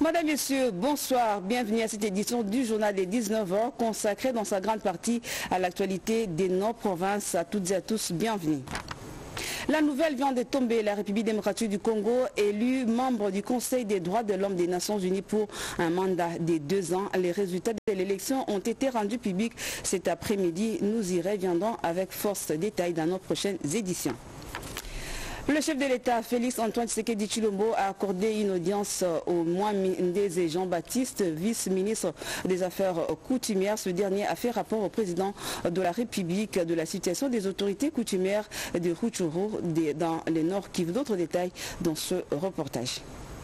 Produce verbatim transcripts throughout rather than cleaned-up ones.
Madame, Messieurs, bonsoir. Bienvenue à cette édition du journal des dix-neuf heures consacrée dans sa grande partie à l'actualité des Nord-Provinces. À toutes et à tous, bienvenue. La nouvelle vient de tomber. La République démocratique du Congo, élue membre du Conseil des droits de l'homme des Nations Unies pour un mandat de deux ans. Les résultats de l'élection ont été rendus publics cet après-midi. Nous y reviendrons avec force détails dans nos prochaines éditions. Le chef de l'État, Félix Antoine Tshisekedi Tshilombo, a accordé une audience au Mwamindeze Jean-Baptiste, vice-ministre des Affaires coutumières. Ce dernier a fait rapport au président de la République de la situation des autorités coutumières de Rutshuru dans le Nord Kivu. D'autres détails dans ce reportage.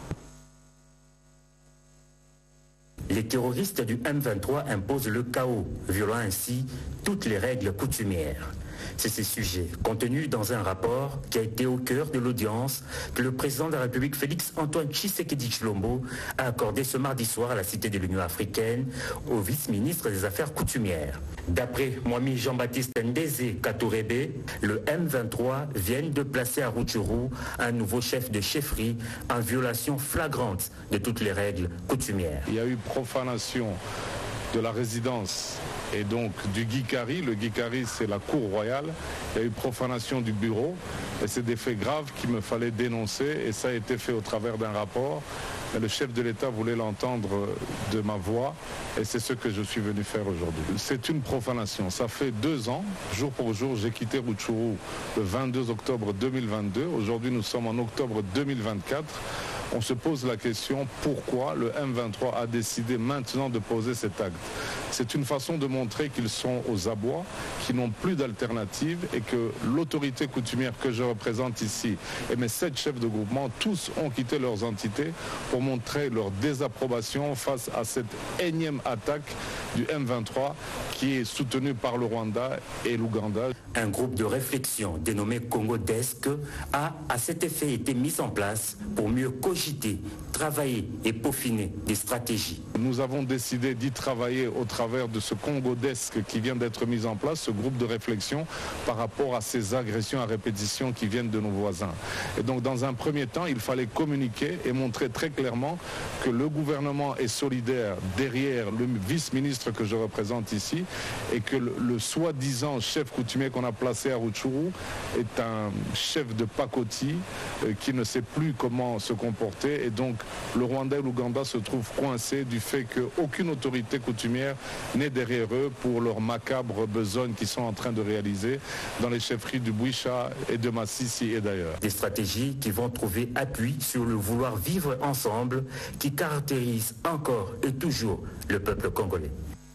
Les terroristes du M vingt-trois imposent le chaos, violant ainsi toutes les règles coutumières. C'est ces sujets contenus dans un rapport qui a été au cœur de l'audience que le président de la République Félix Antoine Tshisekedi Tshilombo a accordé ce mardi soir à la Cité de l'Union africaine au vice-ministre des Affaires coutumières. D'après Mwami Jean-Baptiste Ndeze Katorebe, le M vingt-trois vient de placer à Rutshuru un nouveau chef de chefferie en violation flagrante de toutes les règles coutumières. Il y a eu profanation de la résidence et donc du Guikari. Le Guikari, c'est la cour royale. Il y a eu profanation du bureau et c'est des faits graves qu'il me fallait dénoncer et ça a été fait au travers d'un rapport. Mais le chef de l'État voulait l'entendre de ma voix et c'est ce que je suis venu faire aujourd'hui. C'est une profanation. Ça fait deux ans, jour pour jour, j'ai quitté Rutshuru le vingt-deux octobre deux mille vingt-deux. Aujourd'hui, nous sommes en octobre deux mille vingt-quatre. On se pose la question pourquoi le M vingt-trois a décidé maintenant de poser cet acte. C'est une façon de montrer qu'ils sont aux abois, qu'ils n'ont plus d'alternative et que l'autorité coutumière que je représente ici et mes sept chefs de groupement, tous ont quitté leurs entités pour montrer leur désapprobation face à cette énième attaque du M vingt-trois qui est soutenue par le Rwanda et l'Ouganda. Un groupe de réflexion dénommé Congo Desk a à cet effet été mis en place pour mieux cogiter, travailler et peaufiner des stratégies. Nous avons décidé d'y travailler au travers de ce Congo Desk qui vient d'être mis en place, ce groupe de réflexion par rapport à ces agressions à répétition qui viennent de nos voisins. Et donc dans un premier temps, il fallait communiquer et montrer très clairement que le gouvernement est solidaire derrière le vice-ministre que je représente ici et que le, le soi-disant chef coutumier qu'on a placé à Rutshuru est un chef de pacotille euh, qui ne sait plus comment se comporter et donc le Rwanda et l'Ouganda se trouvent coincés du fait qu'aucune autorité coutumière n'est derrière eux pour leurs macabres besognes qu'ils sont en train de réaliser dans les chefferies du Bouicha et de Massissi et d'ailleurs. Des stratégies qui vont trouver appui sur le vouloir vivre ensemble qui caractérise encore et toujours le peuple congolais.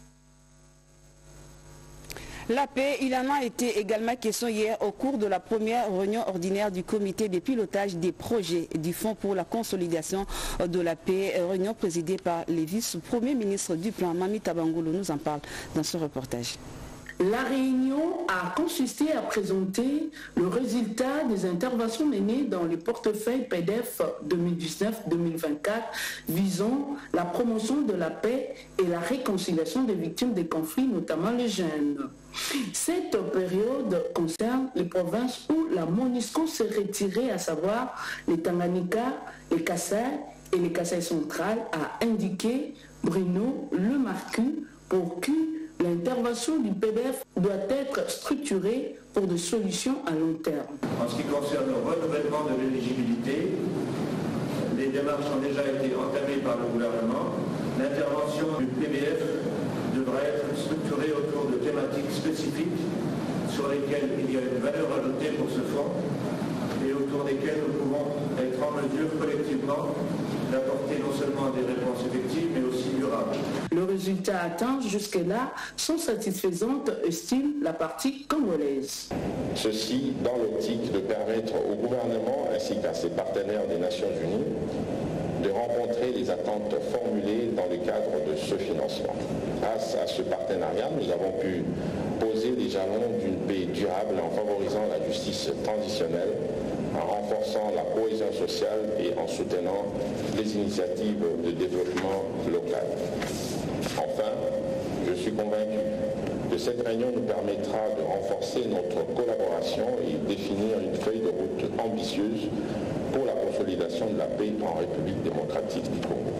La paix, il en a été également question hier au cours de la première réunion ordinaire du comité de pilotage des projets du Fonds pour la consolidation de la paix, réunion présidée par les vice-premiers ministres du plan. Mami Tabangolo nous en parle dans ce reportage. La réunion a consisté à présenter le résultat des interventions menées dans le portefeuille P D F deux mille dix-neuf deux mille vingt-quatre visant la promotion de la paix et la réconciliation des victimes des conflits, notamment les jeunes. Cette période concerne les provinces où la MONUSCO s'est retirée, à savoir les Tanganyika, les Kassai et les Kassai centrales, a indiqué Bruno Lemarcu pour qui l'intervention du P D F doit être structurée pour des solutions à long terme. En ce qui concerne le renouvellement de l'éligibilité, les démarches ont déjà été entamées par le gouvernement. L'intervention du P D F devra être structurée autour de thématiques spécifiques sur lesquelles il y a une valeur ajoutée pour ce fonds et autour desquelles nous pouvons être en mesure collectivement d'apporter non seulement des réponses effectives, mais aussi durables. Le résultat atteint jusque-là sont satisfaisantes, estime la partie congolaise. Ceci dans l'optique de permettre au gouvernement ainsi qu'à ses partenaires des Nations Unies de rencontrer les attentes formulées dans le cadre de ce financement. Grâce à ce partenariat, nous avons pu poser les jalons d'une paix durable en favorisant la justice transitionnelle, en renforçant la cohésion sociale et en soutenant les initiatives de développement local. Enfin, je suis convaincu que cette réunion nous permettra de renforcer notre collaboration et définir une feuille de route ambitieuse pour la consolidation de la paix en République démocratique du Congo.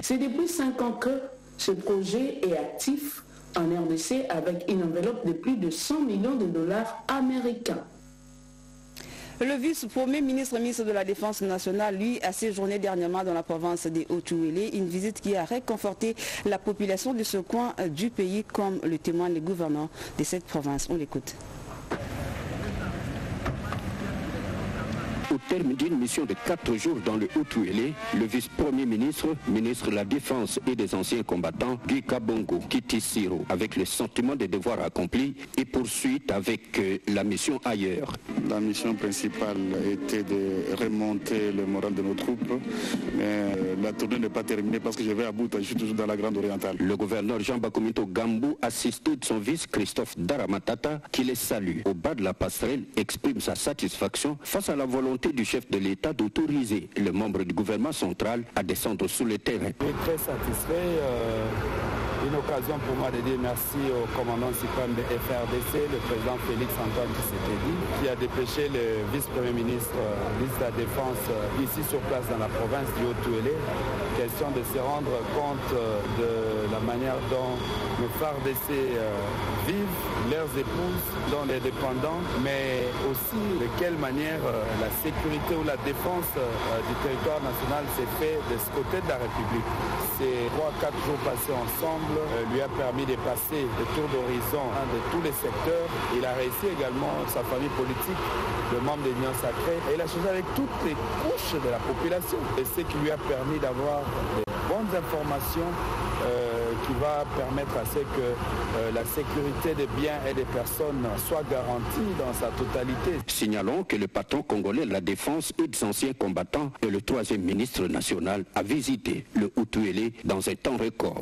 C'est depuis cinq ans que ce projet est actif en R D C avec une enveloppe de plus de cent millions de dollars américains. Le vice-premier ministre, ministre de la Défense nationale, lui, a séjourné dernièrement dans la province des Haut-Uélé, une visite qui a réconforté la population de ce coin du pays, comme le témoignent les gouverneurs de cette province. On l'écoute. Au terme d'une mission de quatre jours dans le Haut-Uélé, le vice-premier ministre, ministre de la Défense et des anciens combattants, Guy Kabongo, quitte Siro avec le sentiment des devoirs accomplis et poursuit avec euh, la mission ailleurs. La mission principale était de remonter le moral de nos troupes, mais euh, la tournée n'est pas terminée parce que je vais à Bouta, je suis toujours dans la Grande Orientale. Le gouverneur Jean Bakomito Gambou, assisté de son vice Christophe Daramatata, qui les salue au bas de la passerelle, exprime sa satisfaction face à la volonté du chef de l'État d'autoriser les membres du gouvernement central à descendre sur le terrain. Je suis très satisfait. Euh, une occasion pour moi de dire merci au commandant suprême de F R D C, le président Félix Antoine Tshisekedi, qui a dépêché le vice-premier ministre, euh, ministre de la Défense, euh, ici sur place dans la province du Haut-Uélé. Question de se rendre compte euh, de la manière dont nos F A R D C euh, vivent, leurs épouses, dont les dépendants, mais aussi de quelle manière euh, la sécurité ou la défense euh, du territoire national s'est fait de ce côté de la République. Ces trois, quatre jours passés ensemble euh, lui a permis de passer le tour d'horizon hein, de tous les secteurs. Il a réussi également sa famille politique, le membre de l'Union sacrée, et il a changé avec toutes les couches de la population. Et ce qui lui a permis d'avoir des bonnes informations euh, qui va permettre à ce que euh, la sécurité des biens et des personnes soit garantie dans sa totalité. Signalons que le patron congolais de la Défense et des anciens combattants et le troisième ministre national a visité le Haut-Uélé dans un temps record.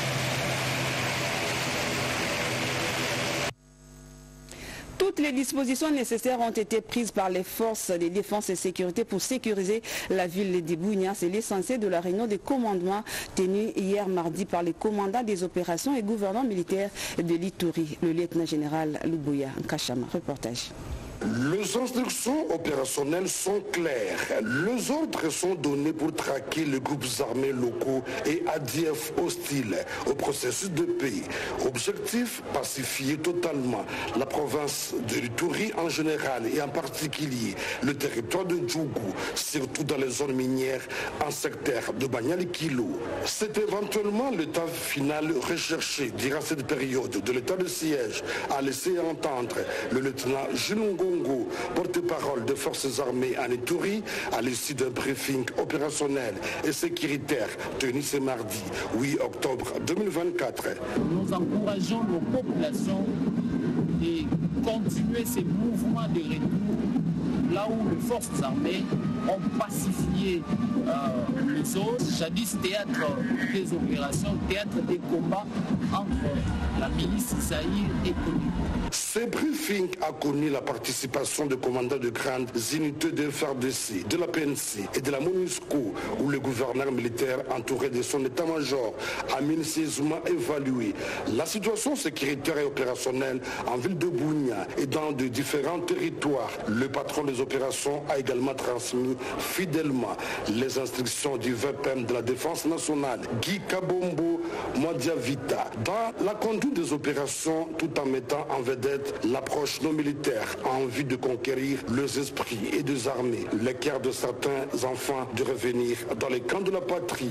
Toutes les dispositions nécessaires ont été prises par les forces de défense et sécurité pour sécuriser la ville de Bunia. C'est l'essentiel de la réunion de commandement tenue hier mardi par les commandants des opérations et gouvernants militaires de l'Ituri. Le lieutenant-général Lubuya Nkashama. Reportage. Les instructions opérationnelles sont claires. Les ordres sont donnés pour traquer les groupes armés locaux et A D F hostiles au processus de paix. Objectif, pacifier totalement la province de l'Ituri en général et en particulier le territoire de Djougou, surtout dans les zones minières en secteur de Banyali-Kilo. C'est éventuellement l'état final recherché durant cette période de l'état de siège, a laissé entendre le lieutenant Junungo, porte-parole des forces armées en Ituri, à l'issue d'un briefing opérationnel et sécuritaire tenu ce mardi huit octobre deux mille vingt-quatre. Nous encourageons nos populations de continuer ces mouvements de retour là où les forces armées ont pacifié euh, les zones, jadis théâtre des opérations, théâtre des combats entre la milice Zaïre et Kony. Ce briefing a connu la participation de commandants de grandes unités de F R D C, de la P N C et de la MONUSCO, où le gouverneur militaire entouré de son état-major a minutieusement évalué la situation sécuritaire et opérationnelle en ville de Bunia et dans de différents territoires. Le patron des opérations a également transmis fidèlement les instructions du V P M de la Défense nationale, Guy Kabongo Mwadiavita, dans la conduite des opérations tout en mettant en vedette l'approche non militaire en vue de conquérir les esprits et désarmer les cœurs de certains enfants de revenir dans les camps de la patrie.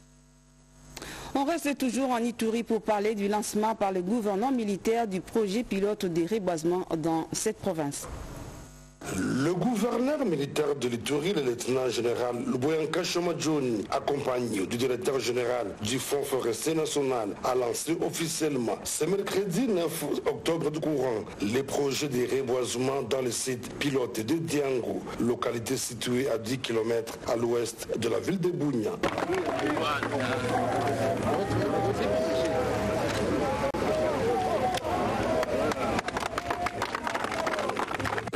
On reste toujours en Ituri pour parler du lancement par le gouvernement militaire du projet pilote de reboisement dans cette province. Le gouverneur militaire de l'Ituri, le lieutenant-général Lubuya Nkashama John, accompagné du directeur général du Fonds forestier national, a lancé officiellement ce mercredi neuf octobre du courant les projets de reboisement dans le site pilote de Diango, localité située à dix kilomètres à l'ouest de la ville de Bunia.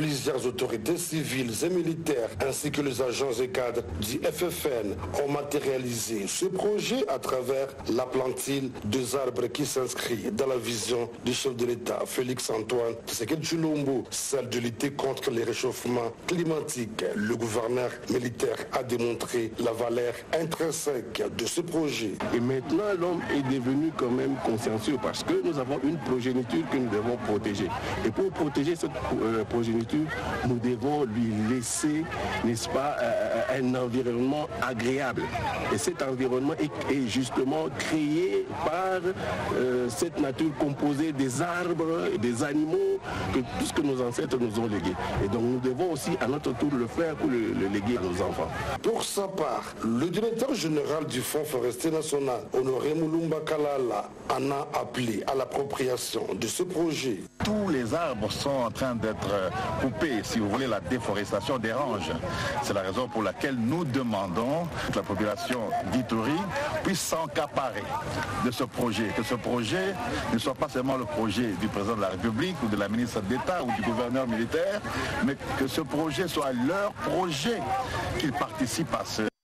Plusieurs autorités civiles et militaires ainsi que les agents et cadres du F F N ont matérialisé ce projet à travers la plantille des arbres qui s'inscrit dans la vision du chef de l'État, Félix Antoine Tshisekedi Tshilombo, celle de lutter contre les réchauffements climatiques. Le gouverneur militaire a démontré la valeur intrinsèque de ce projet. Et maintenant, l'homme est devenu quand même consciencieux parce que nous avons une progéniture que nous devons protéger. Et pour protéger cette euh, progéniture, nous devons lui laisser, n'est-ce pas, euh, un environnement agréable. Et cet environnement est, est justement créé par euh, cette nature composée des arbres, des animaux, que tout ce que nos ancêtres nous ont légué. Et donc nous devons aussi à notre tour le faire pour le, le léguer à nos enfants. Pour sa part, le directeur général du Fonds forestier national, Honoré Moulumba Kalala, en a appelé à l'appropriation de ce projet. Tous les arbres sont en train d'être coupés, si vous voulez, la déforestation dérange. C'est la raison pour laquelle nous demandons que la population d'Ituri puisse s'encaparer de ce projet, que ce projet ne soit pas seulement le projet du président de la République ou de la ministre d'État ou du gouverneur militaire, mais que ce projet soit leur projet, qu'ils participent à ce.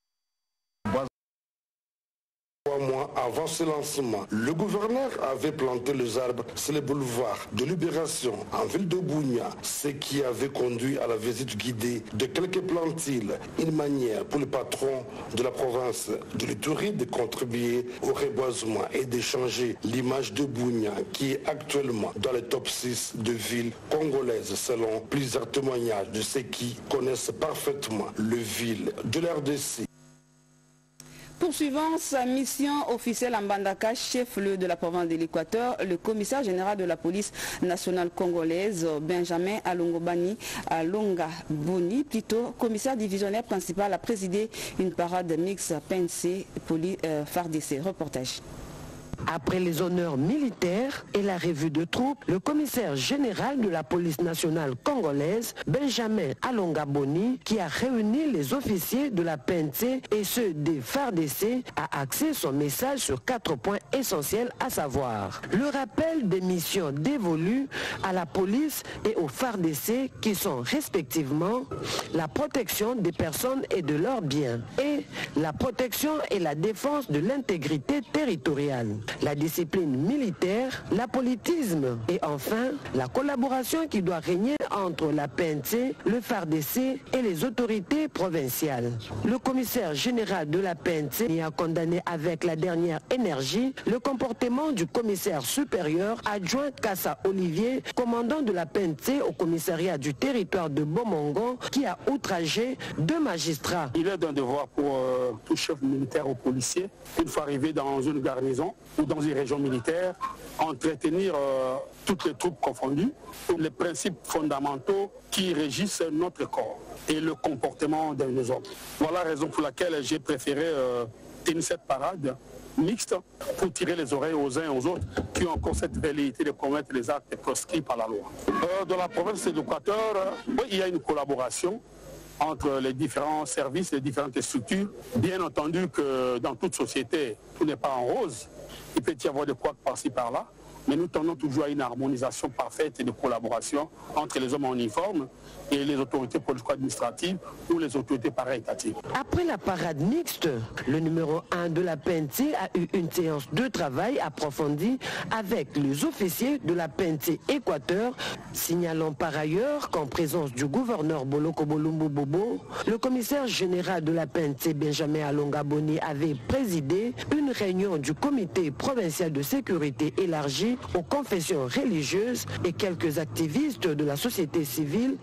Trois mois avant ce lancement, le gouverneur avait planté les arbres sur le boulevard de Libération en ville de Bunia, ce qui avait conduit à la visite guidée de quelques plantiles, une manière pour le patron de la province de l'Ituri de contribuer au reboisement et d'échanger l'image de Bunia qui est actuellement dans le top six de villes congolaises selon plusieurs témoignages de ceux qui connaissent parfaitement le ville de l'R D C. Poursuivant sa mission officielle à Mbandaka, chef-lieu de la province de l'Équateur, le commissaire général de la police nationale congolaise, Benjamin Alongobani Alonga Boni, plutôt commissaire divisionnaire principal, a présidé une parade mixte P N C Poli euh, F A R D C. Reportage. Après les honneurs militaires et la revue de troupes, le commissaire général de la police nationale congolaise, Benjamin Alonga Boni, qui a réuni les officiers de la P N C et ceux des F A R D C, a axé son message sur quatre points essentiels, à savoir le rappel des missions dévolues à la police et au F A R D C qui sont respectivement la protection des personnes et de leurs biens et la protection et la défense de l'intégrité territoriale, la discipline militaire, l'apolitisme et enfin la collaboration qui doit régner entre la P N C, le F A R D C et les autorités provinciales. Le commissaire général de la P N C y a condamné avec la dernière énergie le comportement du commissaire supérieur adjoint Kassa Olivier, commandant de la P N C au commissariat du territoire de Bomongon, qui a outragé deux magistrats. Il est d'un devoir pour euh, tout chef militaire ou policier, une fois arrivé dans une garnison ou dans une région militaire, entretenir euh, toutes les troupes confondues, les principes fondamentaux qui régissent notre corps et le comportement de nos hommes. Voilà la raison pour laquelle j'ai préféré euh, tenir cette parade mixte pour tirer les oreilles aux uns et aux autres qui ont encore cette velléité de commettre les actes proscrits par la loi. Euh, dans la province de l'Équateur, euh, oui, il y a une collaboration entre les différents services, les différentes structures. Bien entendu que dans toute société, tout n'est pas en rose. Il peut y avoir des couacs par-ci par-là, mais nous tendons toujours à une harmonisation parfaite et de collaboration entre les hommes en uniforme et les autorités politico-administratives ou les autorités para-étatiques. Après la parade mixte, le numéro un de la P N C a eu une séance de travail approfondie avec les officiers de la P N C Équateur, signalant par ailleurs qu'en présence du gouverneur Boloko Bolumbu Bobo, le commissaire général de la P N C Benjamin Alonga Boni avait présidé une réunion du comité provincial de sécurité élargie aux confessions religieuses et quelques activistes de la société civile.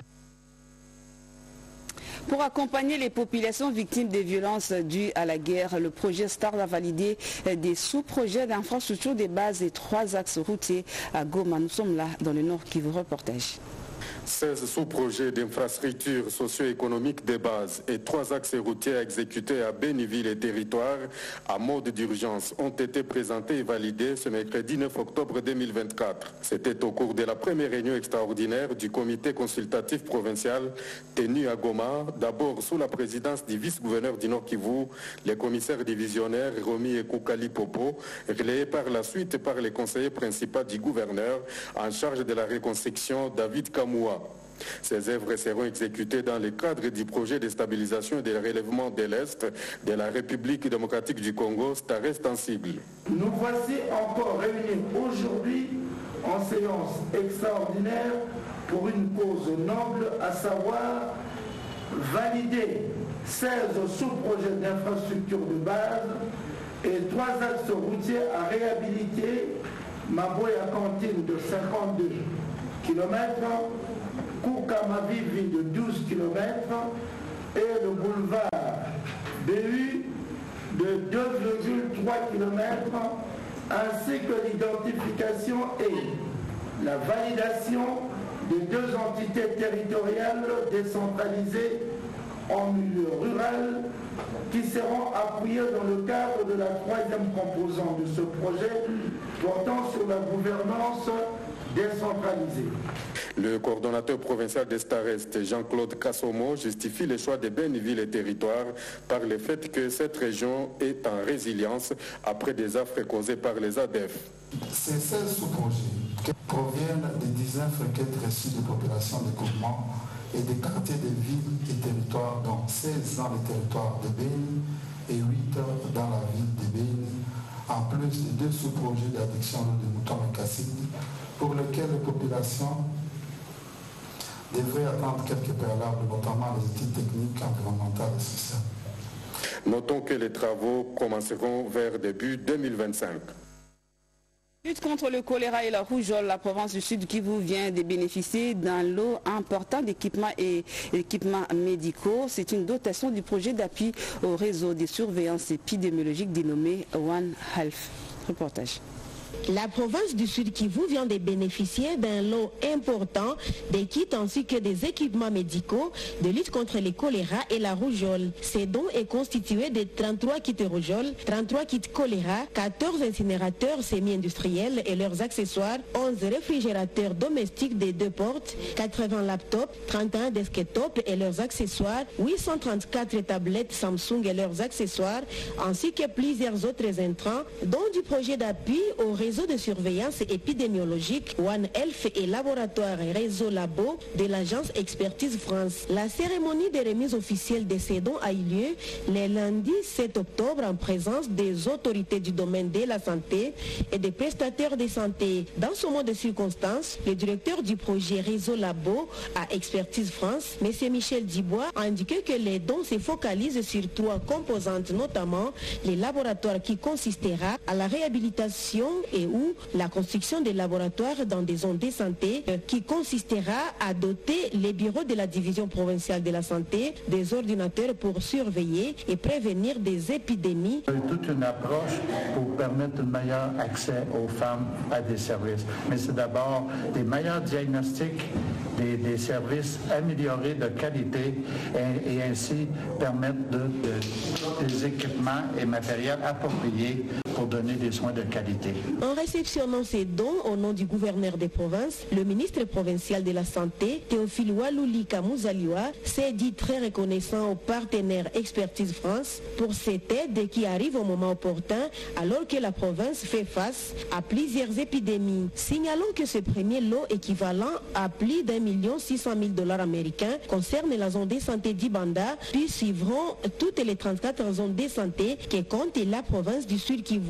Pour accompagner les populations victimes des violences dues à la guerre, le projet STAR a validé des sous-projets d'infrastructure des bases et trois axes routiers à Goma. Nous sommes là dans le Nord Kivu. Reportage. seize sous-projets d'infrastructures socio-économiques de base et trois axes routiers exécutés à Béniville et territoire à mode d'urgence ont été présentés et validés ce mercredi neuf octobre deux mille vingt-quatre. C'était au cours de la première réunion extraordinaire du comité consultatif provincial tenu à Goma, d'abord sous la présidence du vice-gouverneur du Nord Kivu, le commissaire divisionnaire Romi Ekoukali Popo, relayé par la suite par les conseillers principaux du gouverneur en charge de la reconstruction David Kamoua. Ces œuvres seront exécutées dans le cadre du projet de stabilisation et de relèvement de l'Est de la République démocratique du Congo, STARES Tensible. Nous voici encore réunis aujourd'hui en séance extraordinaire pour une cause noble, à savoir valider seize sous-projets d'infrastructures de base et trois axes routiers à réhabiliter, Maboya Cantine de cinquante-deux kilomètres, Koukamavivi de douze kilomètres et le boulevard B U de deux virgule trois kilomètres, ainsi que l'identification et la validation des deux entités territoriales décentralisées en milieu rural qui seront appuyées dans le cadre de la troisième composante de ce projet portant sur la gouvernance décentralisée. Le coordonnateur provincial de STAREST, Jean-Claude Kassomo, justifie le choix de Béniville et territoire par le fait que cette région est en résilience après des affres causées par les A D F. Ces seize sous-projets qui proviennent des dix-neuf requêtes reçues des populations de groupement et des quartiers de villes et territoires, dont seize dans le territoire de Béni et huit dans la ville de Béni, en plus de deux sous-projets d'addiction de moutons et cassines, pour lesquels les populations devraient attendre quelques préalables, notamment les études techniques, environnementales et sociales. Notons que les travaux commenceront vers début deux mille vingt-cinq. Lutte contre le choléra et la rougeole, la province du Sud Kivu vient de bénéficier d'un lot important d'équipements et équipements médicaux. C'est une dotation du projet d'appui au réseau de surveillance épidémiologique dénommé One Health. Reportage. La province du Sud Kivu vient de bénéficier d'un lot important des kits ainsi que des équipements médicaux de lutte contre le choléra et la rougeole. Ces dons est constitué de trente-trois kits rougeole, trente-trois kits choléra, quatorze incinérateurs semi-industriels et leurs accessoires, onze réfrigérateurs domestiques des deux portes, quatre-vingts laptops, trente et un desktops et leurs accessoires, huit cent trente-quatre tablettes Samsung et leurs accessoires, ainsi que plusieurs autres intrants, dont du projet d'appui au réseau de surveillance épidémiologique One Health et laboratoire Réseau Labo de l'agence Expertise France. La cérémonie de remise officielle de ces dons a eu lieu le lundi sept octobre en présence des autorités du domaine de la santé et des prestataires de santé. Dans ce mot de circonstance, le directeur du projet Réseau Labo à Expertise France, M. Michel Dubois, a indiqué que les dons se focalisent sur trois composantes, notamment les laboratoires qui consistera à la réhabilitation et ou la construction des laboratoires dans des zones de santé qui consistera à doter les bureaux de la division provinciale de la santé des ordinateurs pour surveiller et prévenir des épidémies. Toute une approche pour permettre un meilleur accès aux femmes à des services. Mais c'est d'abord des meilleurs diagnostics, des, des services améliorés de qualité et, et ainsi permettre de, de, des équipements et matériels appropriés pour donner des soins de qualité. En réceptionnant ces dons au nom du gouverneur des provinces, le ministre provincial de la Santé, Théophile Walouli Kamouzaliwa, s'est dit très reconnaissant aux partenaires Expertise France pour cette aide qui arrive au moment opportun alors que la province fait face à plusieurs épidémies. Signalons que ce premier lot équivalent à plus d'un million six cent mille dollars américains concerne la zone de santé d'Ibanda, puis suivront toutes les trente-quatre zones de santé qui comptent la province du Sud Kivu.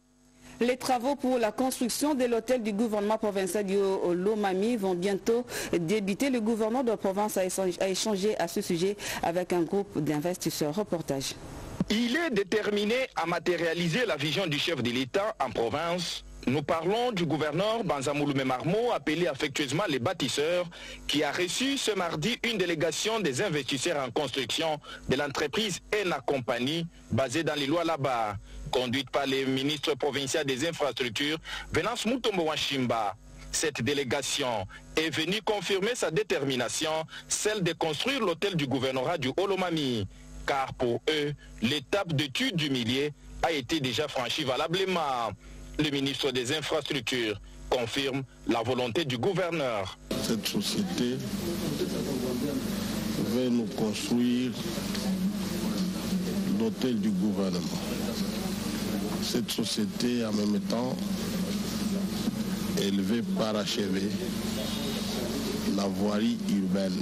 Les travaux pour la construction de l'hôtel du gouvernement provincial du Lomami vont bientôt débuter. Le gouverneur de la province a échangé à ce sujet avec un groupe d'investisseurs. Reportage. Il est déterminé à matérialiser la vision du chef de l'État en province. Nous parlons du gouverneur Banzamouloumé Marmo, appelé affectueusement les bâtisseurs, qui a reçu ce mardi une délégation des investisseurs en construction de l'entreprise Ena Compagnie, basée dans les lois là-bas, conduite par le ministre provincial des infrastructures, Venance Mutombo Wachimba. Cette délégation est venue confirmer sa détermination, celle de construire l'hôtel du gouvernorat du Olomami, car pour eux, l'étape d'étude du millier a été déjà franchie valablement. Le ministre des Infrastructures confirme la volonté du gouverneur. Cette société va nous construire l'hôtel du gouvernement. Cette société, en même temps, elle veut parachever la voirie urbaine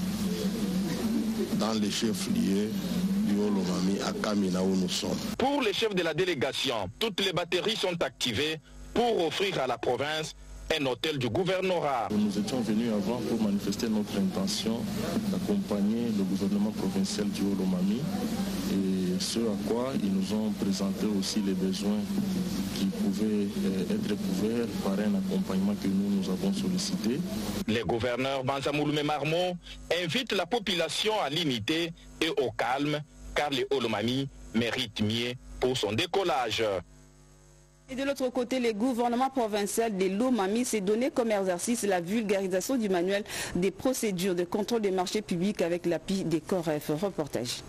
dans les chefs-lieux du Haut-Lomami à Kamina où nous sommes. Pour les chefs de la délégation, toutes les batteries sont activées pour offrir à la province un hôtel du gouvernorat. Nous étions venus avant pour manifester notre intention d'accompagner le gouvernement provincial du Haut-Lomami et ce à quoi ils nous ont présenté aussi les besoins qui pouvaient être couverts par un accompagnement que nous, nous avons sollicité. Le gouverneur Banzamouloumé Marmo invite la population à l'unité et au calme car le Haut-Lomami mérite mieux pour son décollage. Et de l'autre côté, le gouvernement provincial de l'Haut-Lomami s'est donné comme exercice la vulgarisation du manuel des procédures de contrôle des marchés publics avec l'appui des COREF. Reportage.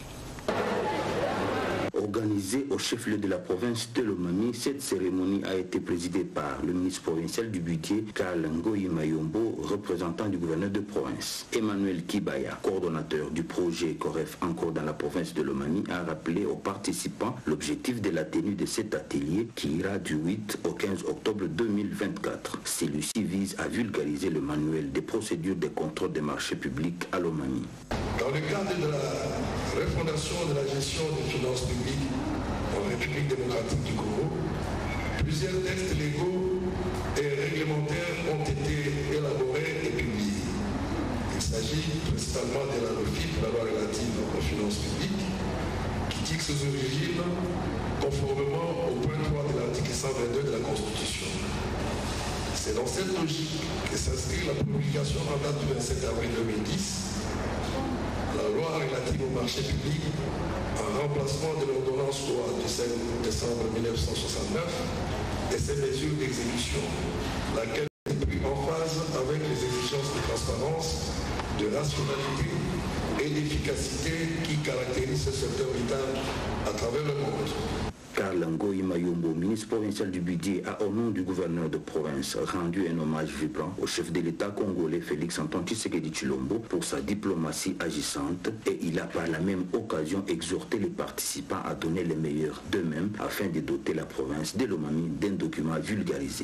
Organisée au chef-lieu de la province de l'Haut-Lomami, cette cérémonie a été présidée par le ministre provincial du budget, Karl Ngoyi Mayombo, représentant du gouverneur de province. Emmanuel Kibaya, coordonnateur du projet COREF encore dans la province de l'Haut-Lomami, a rappelé aux participants l'objectif de la tenue de cet atelier qui ira du huit au quinze octobre deux mille vingt-quatre. Celui-ci vise à vulgariser le manuel des procédures de contrôle des marchés publics à l'Haut-Lomami. Dans le cadre de la refondation de la gestion des finances publiques en République démocratique du Congo, plusieurs textes légaux et réglementaires ont été élaborés et publiés. Il s'agit principalement de la L O F I P, la loi relative aux finances publiques, qui fixe ce régime conformément au point trois de l'article cent vingt-deux de la Constitution. C'est dans cette logique que s'inscrit la publication en date du vingt-sept avril deux mille dix, la loi relative au marché public en remplacement de l'ordonnance loi du cinq décembre mille neuf cent soixante-neuf et ses mesures d'exécution, laquelle est plus en phase avec les exigences de transparence, de rationalité et d'efficacité qui caractérisent ce secteur vital à travers le monde. Karl Ngoyi Mayombo, ministre provincial du budget, a au nom du gouverneur de province rendu un hommage vibrant au chef de l'État congolais Félix Antoine Tshisekedi Tshilombo pour sa diplomatie agissante et il a par la même occasion exhorté les participants à donner le meilleur d'eux-mêmes afin de doter la province de l'Haut-Lomami d'un document vulgarisé.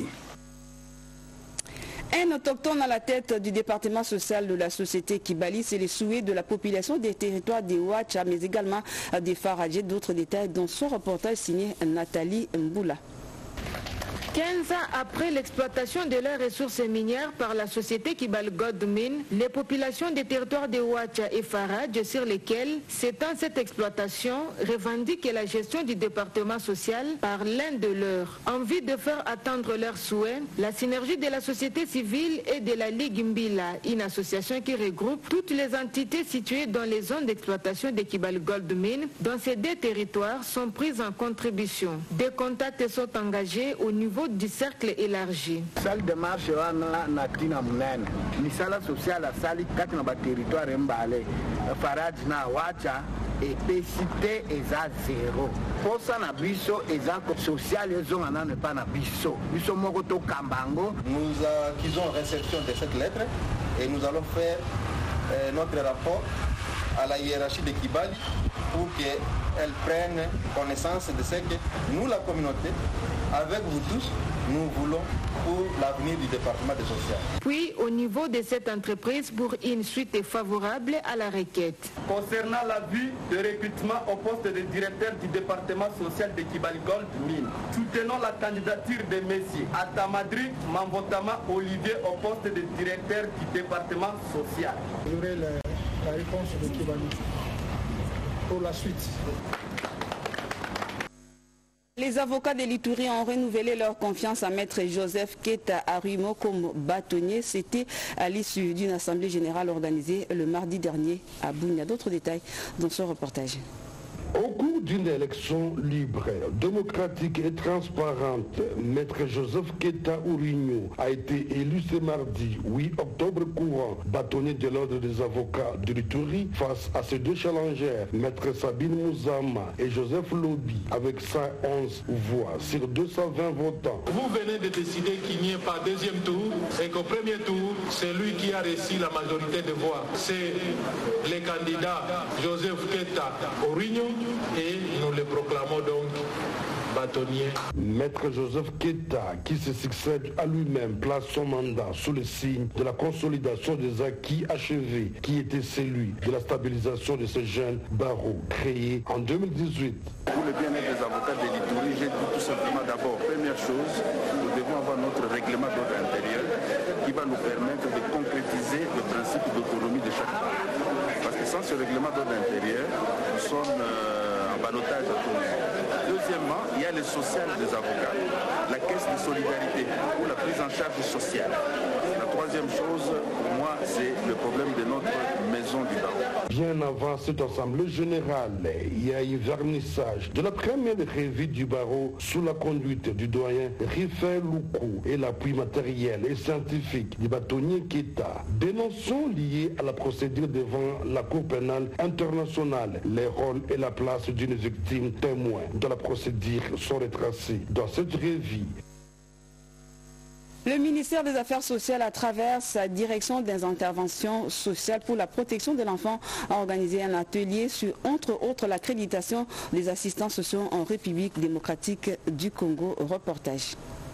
Un autochtone à la tête du département social de la société Kibali, c'est les souhaits de la population des territoires des Ouacha, mais également des Faradjés. D'autres détails dans son reportage signé Nathalie Mboula. quinze ans après l'exploitation de leurs ressources minières par la société Kibali Gold Mine, les populations des territoires de Ouacha et Faradj sur lesquels s'étend cette exploitation revendiquent la gestion du département social par l'un de leurs. Envie de faire attendre leurs souhaits, la synergie de la société civile et de la Ligue Mbila, une association qui regroupe toutes les entités situées dans les zones d'exploitation de Kibali Gold Mine, dans ces deux territoires sont prises en contribution. Des contacts sont engagés au niveau du cercle élargi. Salle de marche wana na tina munene. Ni sala sociale à sali kati na ba territoire mbale. Faradj na Ouacha et pécité eza zéro. Posa na biso eza social ezonga na pas na biso. Biso moko to kambango. Nous acquisons réception de cette lettre et nous allons faire euh, notre rapport à la hiérarchie de Kibali pour qu'elle prenne connaissance de ce que nous, la communauté, avec vous tous, nous voulons pour l'avenir du département de social. Puis, au niveau de cette entreprise, pour une suite favorable à la requête. Concernant la vue de recrutement au poste de directeur du département social de Kibali Gold Mine, soutenons la candidature de messieurs Atamadri Mambotama Olivier au poste de directeur du département social. La réponse de Kibali pour la suite. Les avocats de l'Ituri ont renouvelé leur confiance à maître Joseph Keta Arimo comme bâtonnier. C'était à l'issue d'une assemblée générale organisée le mardi dernier à Bunia. D'autres détails dans ce reportage. Au cours d'une élection libre, démocratique et transparente, maître Joseph Keta Ourinho a été élu ce mardi huit octobre courant, bâtonnier de l'ordre des avocats de l'Ituri face à ces deux challengers, maître Sabine Mouzama et Joseph Lodi, avec cent onze voix sur deux cent vingt votants. Vous venez de décider qu'il n'y ait pas deuxième tour et qu'au premier tour, c'est lui qui a reçu la majorité de voix. C'est le candidat Joseph Keta Ourinho et nous le proclamons donc bâtonnier. Maître Joseph Keita, qui se succède à lui-même, place son mandat sous le signe de la consolidation des acquis achevés, qui était celui de la stabilisation de ce jeune barreau créé en deux mille dix-huit. Pour le bien-être des avocats de l'Ituri, j'ai dit tout simplement d'abord, première chose, nous devons avoir notre règlement d'ordre intérieur qui va nous permettre de concrétiser le principe d'autonomie de chaque barreau. Parce que sans ce règlement d'ordre intérieur, nous sommes euh, en ballottage à tous. Deuxièmement, il y a le social des avocats, la caisse de solidarité pour la prise en charge sociale. La troisième chose, pour moi, c'est le problème de notre maison du barreau. Bien avant cet assemblée générale, il y a eu vernissage de la première revue du barreau sous la conduite du doyen Rifel Loukou et l'appui matériel et scientifique du bâtonnier Keita. Dénonçons liés à la procédure devant la Cour pénale internationale. Les rôles et la place d'une victime témoin de la procédure sont retracés dans cette revue. Le ministère des Affaires sociales, à travers sa direction des interventions sociales pour la protection de l'enfant, a organisé un atelier sur, entre autres, l'accréditation des assistants sociaux en République démocratique du Congo. Reportage.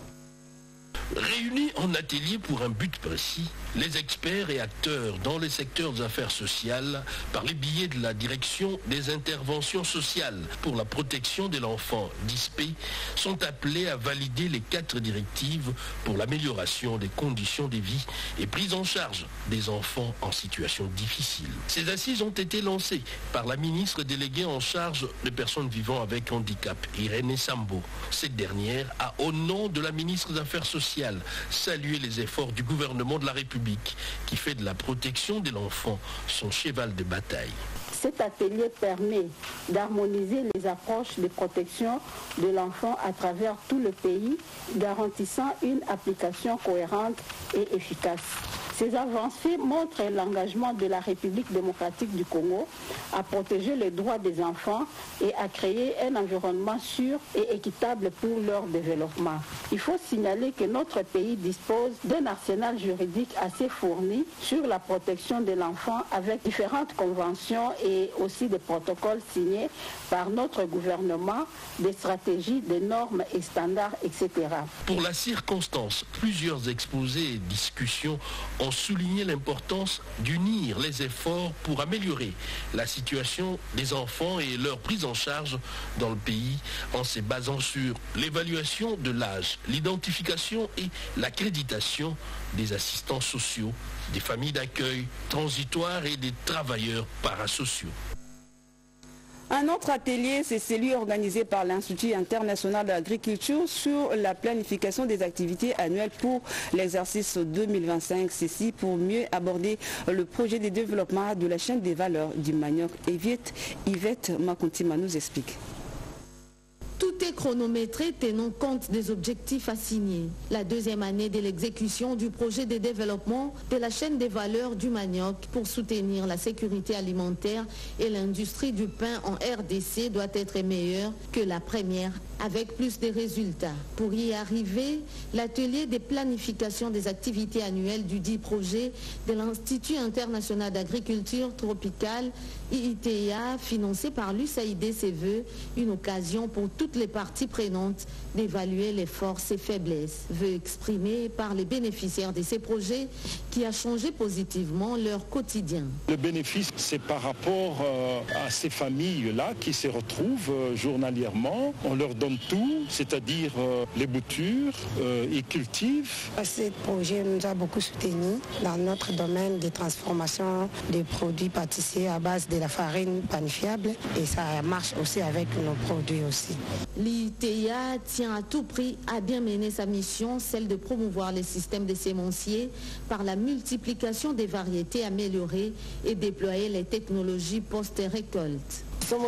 Réunis en atelier pour un but précis, les experts et acteurs dans les secteurs des affaires sociales, par les billets de la direction des interventions sociales pour la protection de l'enfant, D I S P, sont appelés à valider les quatre directives pour l'amélioration des conditions de vie et prise en charge des enfants en situation difficile. Ces assises ont été lancées par la ministre déléguée en charge des personnes vivant avec handicap, Irène Sambo. Cette dernière a, au nom de la ministre des Affaires sociales, salué les efforts du gouvernement de la République qui fait de la protection de l'enfant son cheval de bataille. Cet atelier permet d'harmoniser les approches de protection de l'enfant à travers tout le pays, garantissant une application cohérente et efficace. Ces avancées montrent l'engagement de la République démocratique du Congo à protéger les droits des enfants et à créer un environnement sûr et équitable pour leur développement. Il faut signaler que notre pays dispose d'un arsenal juridique assez fourni sur la protection de l'enfant avec différentes conventions et aussi des protocoles signés par notre gouvernement, des stratégies, des normes et standards, et cetera. Pour la circonstance, plusieurs exposés et discussions ont souligné l'importance d'unir les efforts pour améliorer la situation des enfants et leur prise en charge dans le pays en se basant sur l'évaluation de l'âge, l'identification et l'accréditation des assistants sociaux, des familles d'accueil transitoires et des travailleurs parasociaux. Un autre atelier, c'est celui organisé par l'Institut international d'agriculture sur la planification des activités annuelles pour l'exercice deux mille vingt-cinq. Ceci pour mieux aborder le projet de développement de la chaîne des valeurs du manioc. Yvette, Yvette Makontima nous explique. Tout est chronométré tenant compte des objectifs assignés. La deuxième année de l'exécution du projet de développement de la chaîne des valeurs du manioc pour soutenir la sécurité alimentaire et l'industrie du pain en R D C doit être meilleure que la première, avec plus de résultats. Pour y arriver, l'atelier de planification des activités annuelles du dit projet de l'Institut international d'agriculture tropicale, I I T A, financé par l'U S A I D, se veut une occasion pour toutes les parties prenantes d'évaluer les forces et faiblesses, veut exprimer par les bénéficiaires de ces projets qui a changé positivement leur quotidien. Le bénéfice, c'est par rapport euh, à ces familles-là qui se retrouvent euh, journalièrement. On leur donne tout, c'est-à-dire euh, les boutures, euh, ils cultivent. Ce projet nous a beaucoup soutenus dans notre domaine de transformation des produits pâtissiers à base de la farine panifiable et ça marche aussi avec nos produits aussi. L'I T A tient à tout prix à bien mener sa mission, celle de promouvoir les systèmes de sémenciers par la multiplication des variétés améliorées et déployer les technologies post-récolte.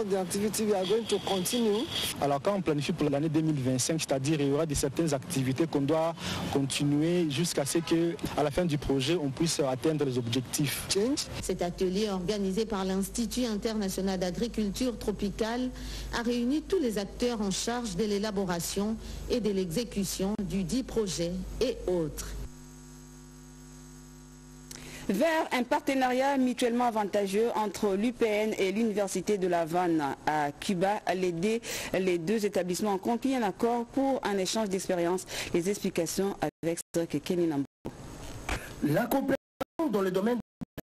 Alors quand on planifie pour l'année deux mille vingt-cinq, c'est-à-dire il y aura de certaines activités qu'on doit continuer jusqu'à ce qu'à la fin du projet, on puisse atteindre les objectifs. Cet atelier organisé par l'Institut international d'agriculture tropicale a réuni tous les acteurs en charge de l'élaboration et de l'exécution du dit projet et autres. Vers un partenariat mutuellement avantageux entre l'U P N et l'Université de La Havane à Cuba, l'aider les deux établissements ont conclu un accord pour un échange d'expériences. Les explications avec Kenny Nambo. La coopération dans le domaine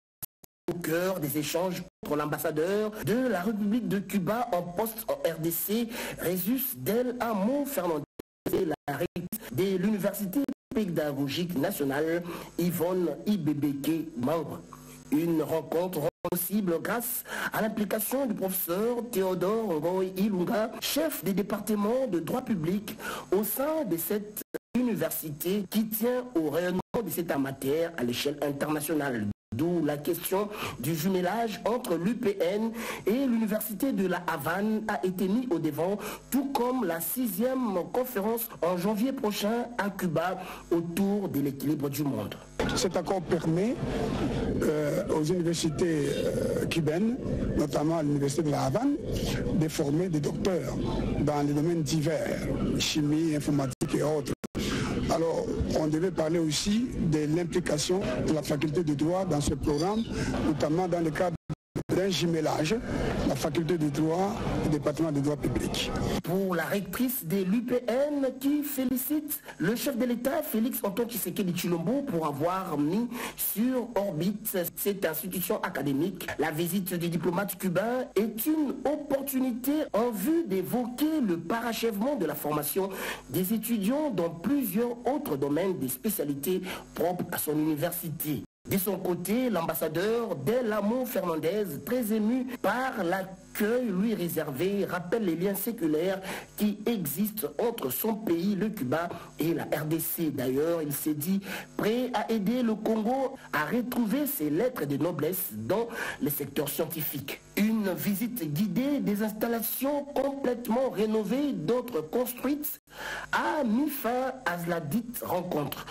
au cœur des échanges entre l'ambassadeur de la République de Cuba en poste en R D C, Résus Del Amo Fernandez, et la rectrice de l'Université pédagogique nationale, Yvonne Ibebeke, membre. Une rencontre possible grâce à l'implication du professeur Théodore Ngoy Ilunga, chef des départements de droit public au sein de cette université qui tient au rayonnement de cette matière à l'échelle internationale. D'où la question du jumelage entre l'U P N et l'Université de La Havane a été mis au devant, tout comme la sixième conférence en janvier prochain à Cuba autour de l'équilibre du monde. Cet accord permet euh, aux universités euh, cubaines, notamment à l'Université de La Havane, de former des docteurs dans les domaines divers, chimie, informatique et autres. Alors, on devait parler aussi de l'implication de la faculté de droit dans ce programme, notamment dans le cadre d'un jumelage, la faculté de droit et le département de droit public. Pour la rectrice de l'U P N qui félicite le chef de l'État, Félix Antoine Tshisekedi Tshilombo, pour avoir mis sur orbite cette institution académique. La visite du diplomate cubain est une opportunité en vue d'évoquer le parachèvement de la formation des étudiants dans plusieurs autres domaines des spécialités propres à son université. De son côté, l'ambassadeur Del Amo Fernandez, très ému par l'accueil lui réservé, rappelle les liens séculaires qui existent entre son pays, le Cuba, et la R D C. D'ailleurs, il s'est dit prêt à aider le Congo à retrouver ses lettres de noblesse dans le secteur scientifique. Une visite guidée, des installations complètement rénovées, d'autres construites, a mis fin à la dite rencontre.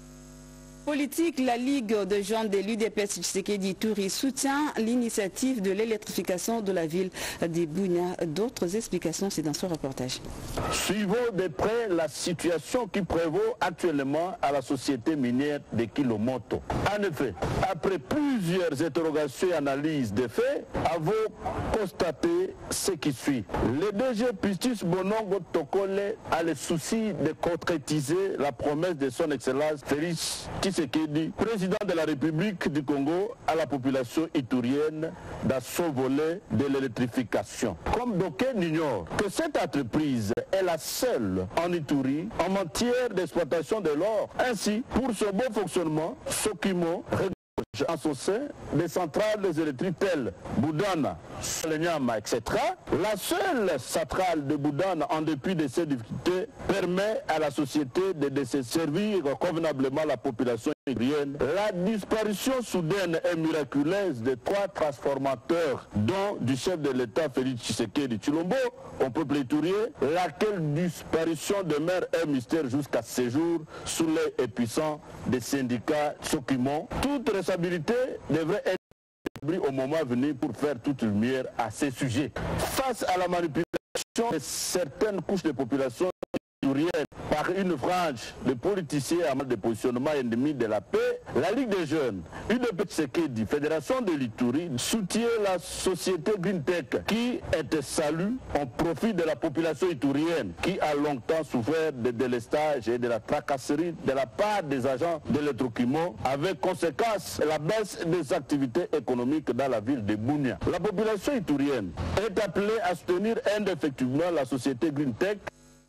Politique, la Ligue de jeunes de l'U D P S Tshisekedi Touri soutient l'initiative de l'électrification de la ville de Bunia. D'autres explications, c'est dans ce reportage. Suivons de près la situation qui prévaut actuellement à la société minière de Kilomoto. En effet, après plusieurs interrogations et analyses des faits, avons constaté ce qui suit. Le D G Pistis Bonongo Tokole a le souci de concrétiser la promesse de son Excellence Félix Tshisekedi, président de la République du Congo, à la population iturienne dans son volet de l'électrification. Comme d'aucuns ignorent que cette entreprise est la seule en Ituri en matière d'exploitation de l'or. Ainsi, pour ce bon fonctionnement, Sokimo en son sein des centrales électriques telles Boudana, Lenyama, et cetera. La seule centrale de Boudana, en dépit de ces difficultés, permet à la société de, de se servir convenablement la population iturienne. La disparition soudaine et miraculeuse de trois transformateurs, dont du chef de l'État Félix Tshisekedi Tshilombo, au peuple iturien, laquelle disparition demeure un mystère jusqu'à ce jour sous l'œil puissant des syndicats Sokimo. Toute responsabilité devrait être établie au moment venu pour faire toute lumière à ces sujets. Face à la manipulation de certaines couches de population iturienne par une frange de politiciens à mal de positionnement ennemi de la paix, la Ligue des jeunes, U D P Tshisekedi, Fédération de l'Ituri, soutient la société Green Tech qui était salue en profit de la population iturienne qui a longtemps souffert de délestage et de la tracasserie de la part des agents de l'électroquimo, avec conséquence la baisse des activités économiques dans la ville de Bunia. La population iturienne est appelée à soutenir indéfectiblement la société Green Tech.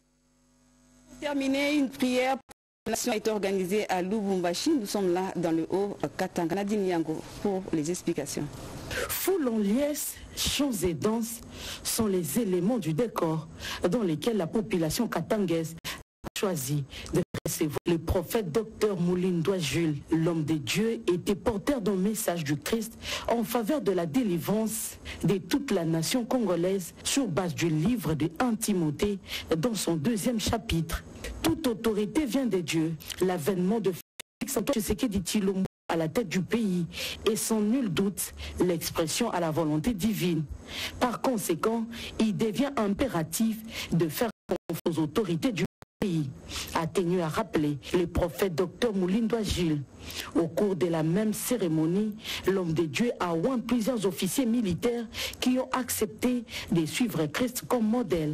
Terminé, une prière pour la nation a été organisée à Lubumbashi. Nous sommes là dans le haut Katanga. Nadine Yango pour les explications. Foule en liesse, chants et danses sont les éléments du décor dans lesquels la population katangaise a choisi de recevoir le prophète docteur Moulindoua Jules. L'homme de Dieu était porteur d'un message du Christ en faveur de la délivrance de toute la nation congolaise sur base du livre de un Timothée dans son deuxième chapitre. Toute autorité vient de Dieu. L'avènement de Félix Antoine Tshisekedi Tshilombo à la tête du pays est sans nul doute l'expression à la volonté divine. Par conséquent, il devient impératif de faire confiance aux autorités du pays, a tenu à rappeler le prophète docteur Moulindo Jules. Au cours de la même cérémonie, l'homme de Dieu a oint plusieurs officiers militaires qui ont accepté de suivre Christ comme modèle.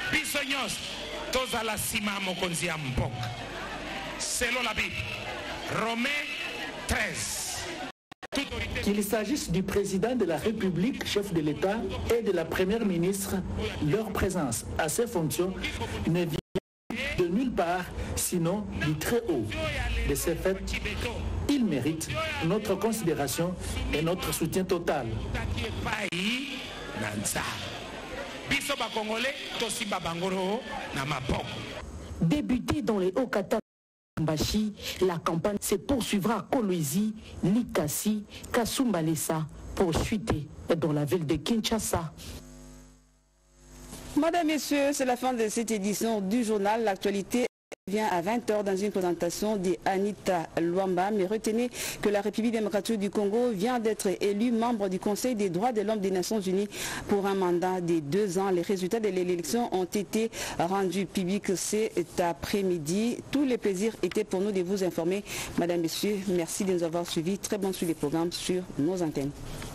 Selon la Bible, Romains treize. Qu'il s'agisse du président de la République, chef de l'État, et de la première ministre, leur présence à ces fonctions ne vient de nulle part, sinon du très haut. De ce fait, ils méritent notre considération et notre soutien total. Débuté dans les Hauts-Katanga, la campagne se poursuivra à Kolwezi, Likasi, Kasumbalesa pour chuter dans la ville de Kinshasa. Madame, Messieurs, c'est la fin de cette édition du journal. L'actualité vient à vingt heures dans une présentation d'Anita Luamba. Mais retenez que la République démocratique du Congo vient d'être élue membre du Conseil des droits de l'homme des Nations Unies pour un mandat de deux ans. Les résultats de l'élection ont été rendus publics cet après-midi. Tous les plaisirs étaient pour nous de vous informer. Madame, Messieurs, merci de nous avoir suivis. Très bon suivi des programmes sur nos antennes.